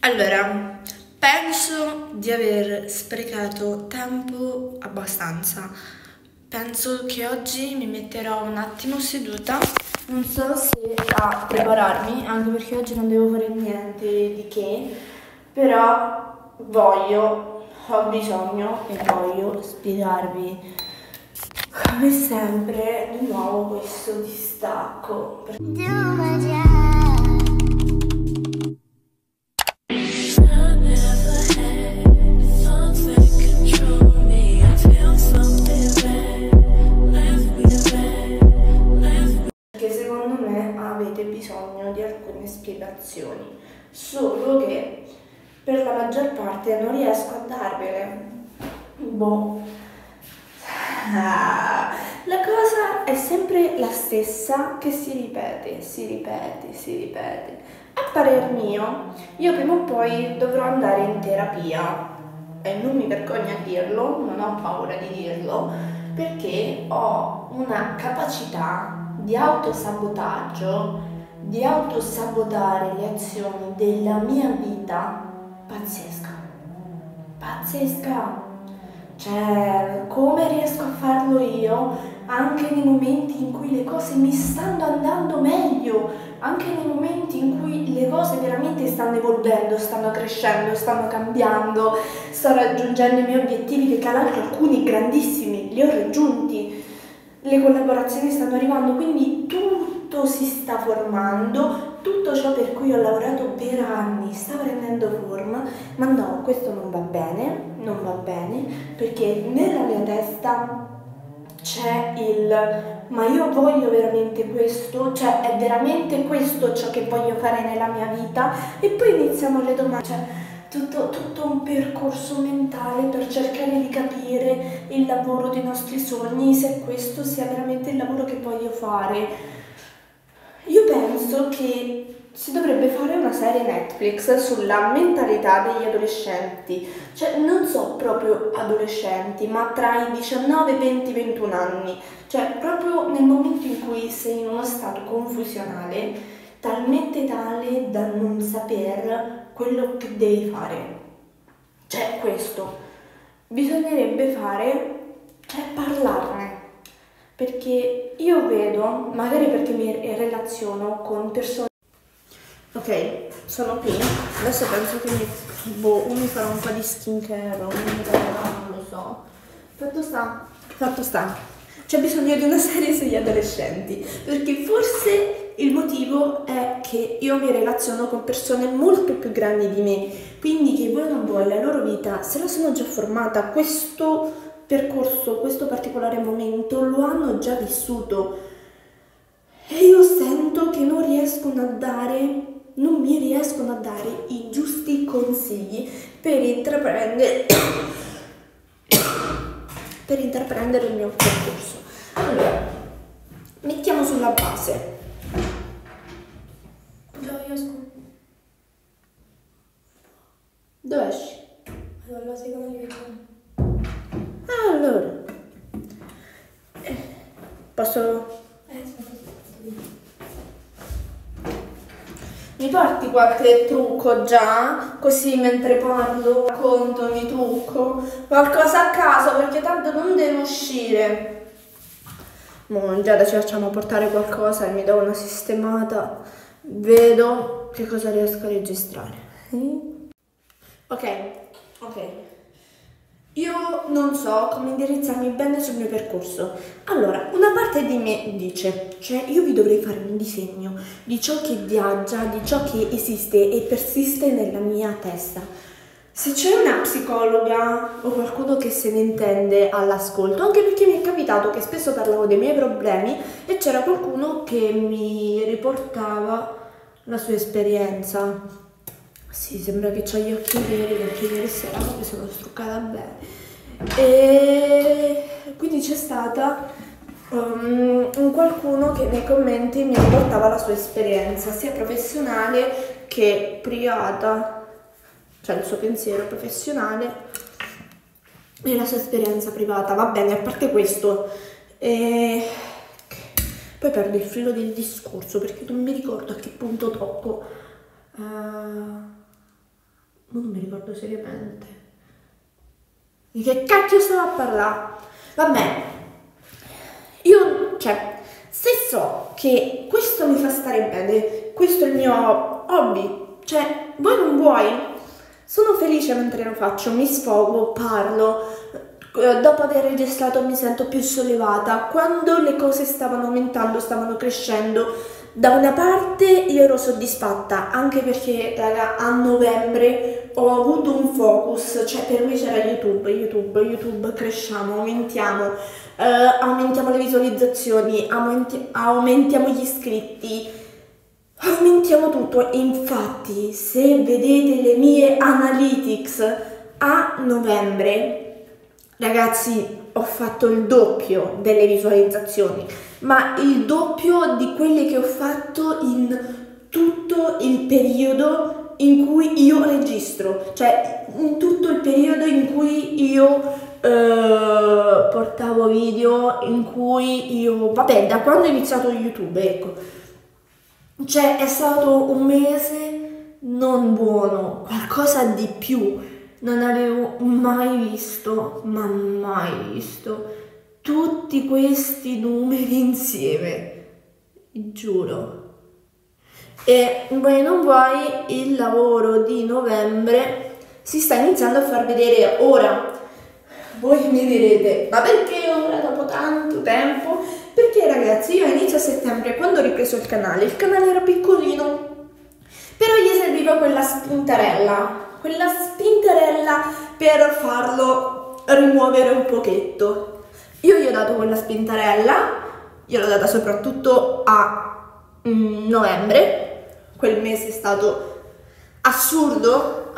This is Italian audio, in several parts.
Allora, penso di aver sprecato tempo abbastanza. Penso che oggi mi metterò un attimo seduta, non so se a prepararmi, anche perché oggi non devo fare niente di che, però ho bisogno e voglio spiegarvi come sempre di nuovo questo distacco. Secondo me avete bisogno di alcune spiegazioni, solo che per la maggior parte non riesco a darvele. La cosa è sempre la stessa, che si ripete. A parer mio, io prima o poi dovrò andare in terapia e non mi vergogno a dirlo, non ho paura di dirlo, perché ho una capacità di autosabotaggio, di autosabotare le azioni della mia vita pazzesca. Cioè, come riesco a farlo io anche nei momenti in cui le cose mi stanno andando meglio, anche nei momenti in cui le cose veramente stanno evolvendo, stanno crescendo, stanno cambiando, sto raggiungendo i miei obiettivi, che tra l'altro alcuni grandissimi li ho raggiunti. Le collaborazioni stanno arrivando, quindi tutto si sta formando, tutto ciò per cui ho lavorato per anni sta prendendo forma, ma no, questo non va bene, perché nella mia testa c'è ma io voglio veramente questo, cioè è veramente questo ciò che voglio fare nella mia vita? E poi iniziamo le domande, cioè tutto un percorso mentale per cercare di capire il lavoro dei nostri sogni, se questo sia veramente il lavoro che voglio fare. Io penso che si dovrebbe fare una serie Netflix sulla mentalità degli adolescenti, cioè non so proprio adolescenti, ma tra i 19, 20, 21 anni, cioè proprio nel momento in cui sei in uno stato confusionale, talmente tale da non saper quello che devi fare. Cioè questo bisognerebbe fare, cioè parlarne, perché io vedo, magari perché mi relaziono con persone. Ok, sono qui, adesso penso che mi farò un po' di skincare, non lo so. Fatto sta, c'è bisogno di una serie sugli adolescenti, perché forse il motivo è che io mi relaziono con persone molto più grandi di me, quindi che voi non vuoi, la loro vita se la sono già formata, questo percorso, questo particolare momento lo hanno già vissuto e io sento che non mi riescono a dare i giusti consigli per intraprendere il mio percorso. Allora, mettiamo sulla base. Dove esci? Alla seconda divisione. Allora, posso... Mi porti qualche trucco già? Così mentre parlo racconto, mi trucco qualcosa a caso, perché tanto non devo uscire. Già ci facciamo portare qualcosa e mi do una sistemata. Vedo che cosa riesco a registrare. Ok. Io non so come indirizzarmi bene sul mio percorso. Allora, una parte di me dice, cioè io vi dovrei fare un disegno di ciò che viaggia, di ciò che esiste e persiste nella mia testa. Se c'è una psicologa o qualcuno che se ne intende all'ascolto, anche perché mi è capitato che spesso parlavo dei miei problemi e c'era qualcuno che mi riportava la sua esperienza. Sì, sembra che ho gli occhi neri perché ieri sera mi sono struccata bene. E quindi c'è stata un qualcuno che nei commenti mi riportava la sua esperienza, sia professionale che privata, cioè il suo pensiero professionale e la sua esperienza privata. Va bene, a parte questo, poi perdo il filo del discorso perché non mi ricordo a che punto tocco. non mi ricordo seriamente. Di che cacchio stavo a parlare? Vabbè, io, se so che questo mi fa stare bene, questo è il mio hobby, vuoi non vuoi, sono felice mentre lo faccio, mi sfogo, parlo, dopo aver registrato mi sento più sollevata, quando le cose stavano aumentando, stavano crescendo, da una parte io ero soddisfatta, anche perché, raga, a novembre ho avuto un focus, per me c'era YouTube, cresciamo, aumentiamo le visualizzazioni, aumentiamo gli iscritti, aumentiamo tutto. E infatti, se vedete le mie analytics a novembre, ragazzi, ho fatto il doppio delle visualizzazioni, ma il doppio di quelle che ho fatto in tutto il periodo in cui io registro, in tutto il periodo in cui io portavo video, in cui io, da quando ho iniziato YouTube, ecco, è stato un mese non buono, qualcosa di più. Non avevo mai visto, ma mai visto, tutti questi numeri insieme, giuro. E vuoi non vuoi, il lavoro di novembre si sta iniziando a far vedere ora. Voi mi direte, ma perché ora dopo tanto tempo? Perché, ragazzi, io a inizio settembre, quando ho ripreso il canale era piccolino, però gli serviva quella spintarella per farlo rimuovere un pochetto. Io gli ho dato quella spintarella, gliel'ho data soprattutto a novembre. Quel mese è stato assurdo.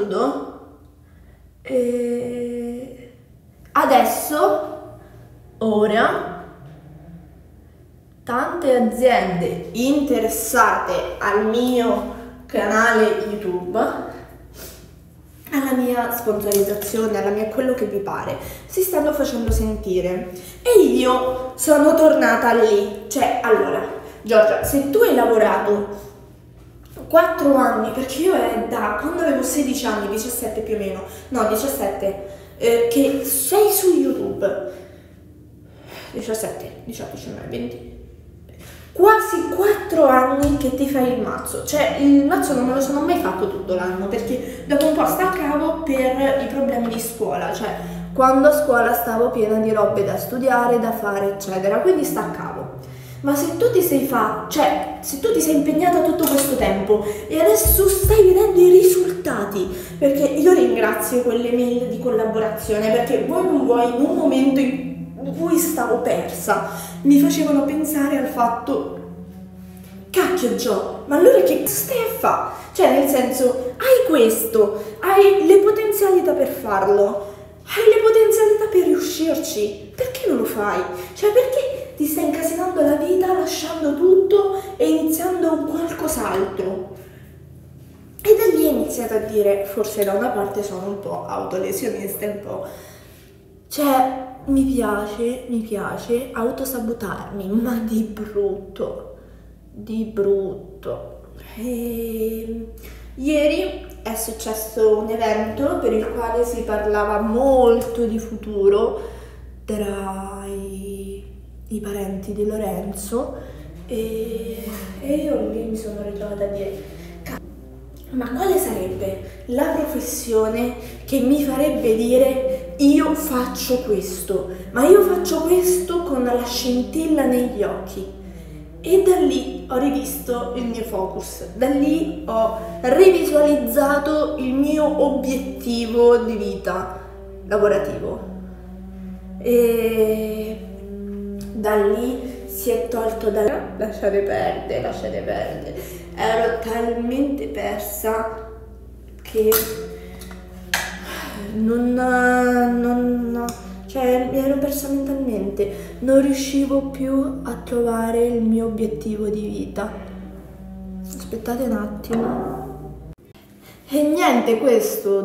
E adesso, ora, tante aziende interessate al mio canale YouTube, alla mia sponsorizzazione, alla mia quello che vi pare, si stanno facendo sentire. E io sono tornata lì. Allora, Giorgia, se tu hai lavorato 4 anni, perché io è da quando avevo 16 anni, 17 più o meno, no 17, che sei su YouTube, 17, 18, 19, 20, quasi 4 anni che ti fai il mazzo. Il mazzo non me lo sono mai fatto tutto l'anno, perché dopo un po' staccavo per i problemi di scuola, quando a scuola stavo piena di robe da studiare, da fare, eccetera, quindi staccavo. Ma se tu ti sei se tu ti sei impegnata tutto questo tempo e adesso stai vedendo i risultati, perché io ringrazio quelle mail di collaborazione, perché vuoi non vuoi, in un momento in cui stavo persa, mi facevano pensare al fatto, cacchio Gio, ma allora che stai a fare? Nel senso, hai questo, hai le potenzialità per farlo, hai le potenzialità per riuscirci, perché non lo fai? Perché ti stai incasinando la vita, lasciando tutto e iniziando un qualcos'altro? E da lì ho iniziato a dire, forse da una parte sono un po' autolesionista, un po', mi piace autosabotarmi, ma di brutto. E ieri è successo un evento per il quale si parlava molto di futuro tra i parenti di Lorenzo, e io lì mi sono ritrovata a dire, ma quale sarebbe la professione che mi farebbe dire io faccio questo, ma io faccio questo con la scintilla negli occhi? E da lì ho rivisto il mio focus, da lì ho rivisualizzato il mio obiettivo di vita lavorativo, e da lì si è tolto lasciate perdere, ero talmente persa che mi ero persa mentalmente, non riuscivo più a trovare il mio obiettivo di vita. Aspettate un attimo. E niente, questo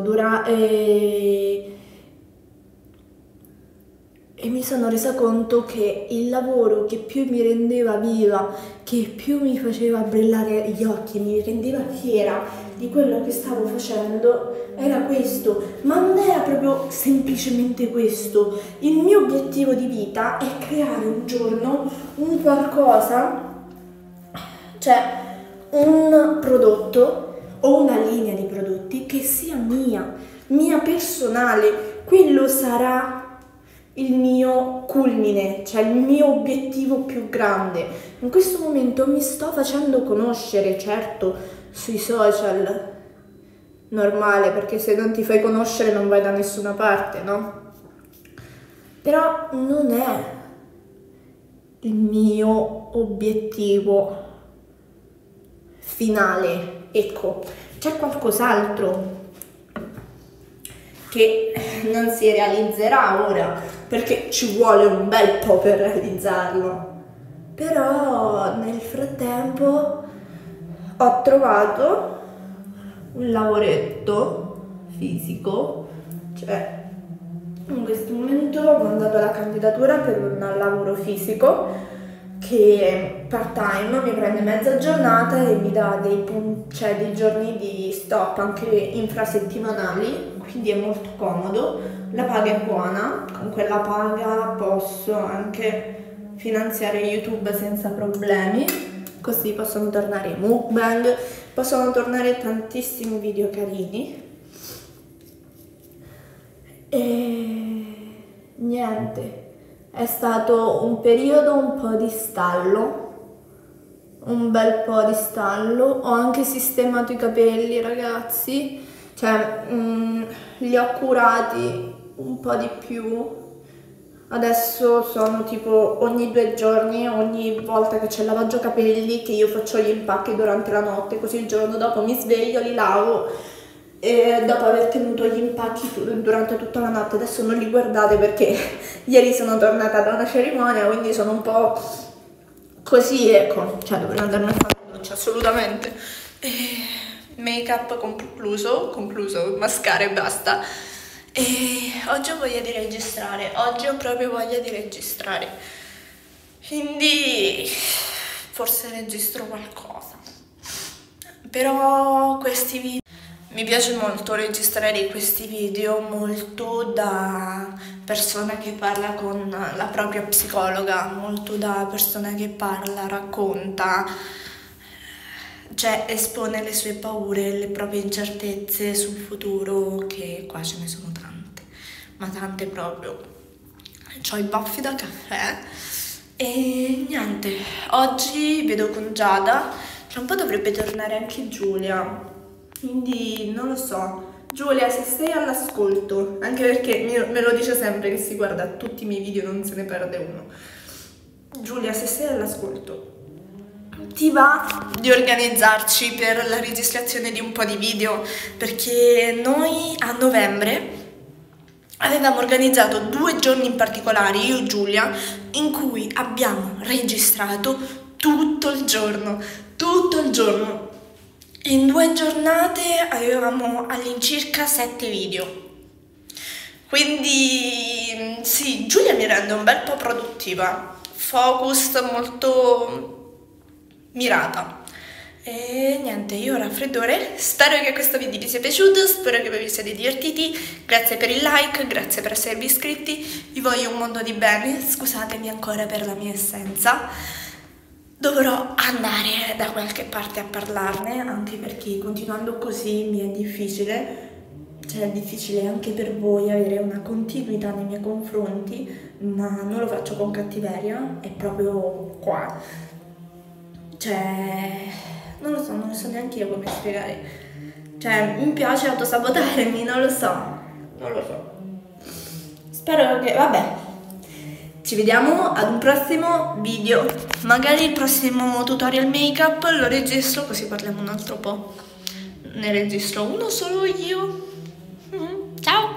e mi sono resa conto che il lavoro che più mi rendeva viva, che più mi faceva brillare gli occhi, mi rendeva fiera di quello che stavo facendo, era questo, ma non era proprio semplicemente questo. Il mio obiettivo di vita è creare un giorno un qualcosa, cioè un prodotto o una linea di prodotti che sia mia personale. Quello sarà il mio culmine, cioè il mio obiettivo più grande. In questo momento mi sto facendo conoscere, certo, sui social, normale, perché se non ti fai conoscere non vai da nessuna parte, no? Però non è il mio obiettivo finale, ecco, c'è qualcos'altro che non si realizzerà ora, perché ci vuole un bel po' per realizzarlo. Però nel frattempo ho trovato un lavoretto fisico, cioè in questo momento ho mandato la candidatura per un lavoro fisico che part time mi prende mezza giornata e mi dà dei giorni di stop anche infrasettimanali, quindi è molto comodo, la paga è buona, con quella paga posso anche finanziare YouTube senza problemi, così possono tornare i mukbang, possono tornare tantissimi video carini e niente. È stato un periodo un po' di stallo, un bel po' di stallo. Ho anche sistemato i capelli, ragazzi, cioè li ho curati un po' di più. Adesso sono tipo ogni 2 giorni, ogni volta che c'è il lavaggio capelli, che io faccio gli impacchi durante la notte, così il giorno dopo mi sveglio, li lavo. E dopo aver tenuto gli impacchi durante tutta la notte, adesso non li guardate perché ieri sono tornata da una cerimonia, quindi sono un po' così, ecco, cioè dovrei andarmi a fare la doccia assolutamente. Make up concluso, mascara e basta. E oggi ho voglia di registrare, oggi ho proprio voglia di registrare, quindi forse registro qualcosa, però questi video mi piace molto registrare questi video, molto da persona che parla con la propria psicologa, molto da persona che parla, racconta, cioè espone le sue paure, le proprie incertezze sul futuro, che qua ce ne sono tante, ma tante proprio. C'ho i baffi da caffè e niente, oggi vedo con Giada, tra un po' dovrebbe tornare anche Giulia. Quindi non lo so, Giulia, se sei all'ascolto, anche perché me lo dice sempre che si guarda tutti i miei video, non se ne perde uno. Giulia, se sei all'ascolto, ti va di organizzarci per la registrazione di un po' di video? Perché noi a novembre avevamo organizzato 2 giorni in particolare, io e Giulia, in cui abbiamo registrato tutto il giorno. In 2 giornate avevamo all'incirca 7 video. Quindi sì, Giulia mi rende un bel po' produttiva, focus molto mirata. E niente, io ho raffreddore, spero che questo video vi sia piaciuto, spero che vi siate divertiti, grazie per il like, grazie per esservi iscritti, vi voglio un mondo di bene, scusatemi ancora per la mia assenza. Dovrò andare da qualche parte a parlarne, anche perché continuando così mi è difficile, cioè è difficile anche per voi avere una continuità nei miei confronti, ma non lo faccio con cattiveria, è proprio qua. Cioè, non lo so neanche io come spiegare. Cioè, mi piace autosabotarmi, non lo so. Spero che, vabbè. Ci vediamo ad un prossimo video, magari il prossimo tutorial make up lo registro così parliamo un altro po', ne registro uno solo io. Ciao!